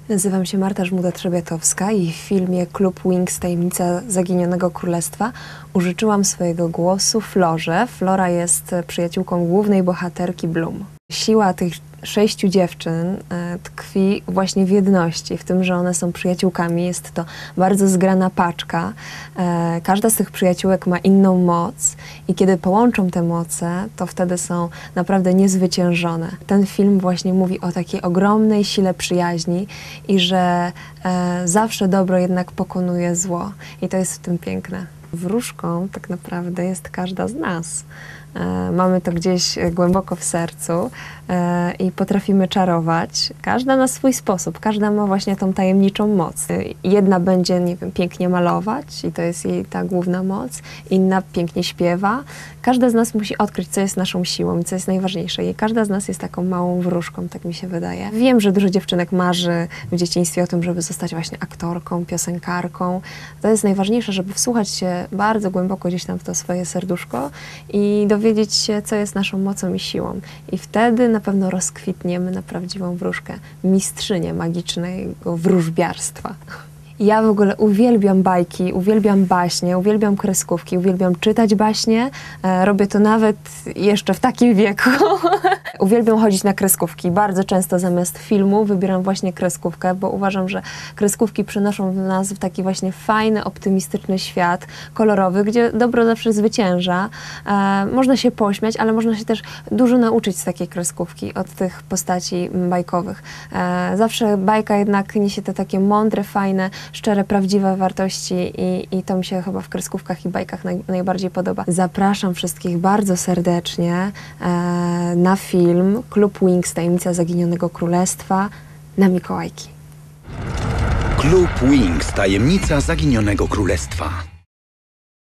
Nazywam się Marta Żmuda-Trzebiatowska i w filmie Klub Wings – Tajemnica Zaginionego Królestwa użyczyłam swojego głosu Florze. Flora jest przyjaciółką głównej bohaterki Bloom. Siła tych 6 dziewczyn tkwi właśnie w jedności, w tym, że one są przyjaciółkami. Jest to bardzo zgrana paczka. Każda z tych przyjaciółek ma inną moc i kiedy połączą te moce, to wtedy są naprawdę niezwyciężone. Ten film właśnie mówi o takiej ogromnej sile przyjaźni i że zawsze dobro jednak pokonuje zło. I to jest w tym piękne. Wróżką tak naprawdę jest każda z nas. Mamy to gdzieś głęboko w sercu i potrafimy czarować. Każda na swój sposób, każda ma właśnie tą tajemniczą moc. Jedna będzie, nie wiem, pięknie malować i to jest jej ta główna moc, inna pięknie śpiewa. Każda z nas musi odkryć, co jest naszą siłą i co jest najważniejsze. I każda z nas jest taką małą wróżką, tak mi się wydaje. Wiem, że dużo dziewczynek marzy w dzieciństwie o tym, żeby zostać właśnie aktorką, piosenkarką. To jest najważniejsze, żeby wsłuchać się bardzo głęboko gdzieś tam w to swoje serduszko i dowiedzieć się, co jest naszą mocą i siłą. I wtedy na pewno rozkwitniemy na prawdziwą wróżkę, mistrzynię magicznego wróżbiarstwa. Ja w ogóle uwielbiam bajki, uwielbiam baśnie, uwielbiam kreskówki, uwielbiam czytać baśnie. Robię to nawet jeszcze w takim wieku. Uwielbiam chodzić na kreskówki. Bardzo często zamiast filmu wybieram właśnie kreskówkę, bo uważam, że kreskówki przynoszą nas w taki właśnie fajny, optymistyczny świat, kolorowy, gdzie dobro zawsze zwycięża. Można się pośmiać, ale można się też dużo nauczyć z takiej kreskówki, od tych postaci bajkowych. Zawsze bajka jednak niesie te takie mądre, fajne, szczere, prawdziwe wartości i to mi się chyba w kreskówkach i bajkach najbardziej podoba. Zapraszam wszystkich bardzo serdecznie na film Klub Wings – Tajemnica Zaginionego Królestwa na Mikołajki. Klub Wings – Tajemnica Zaginionego Królestwa.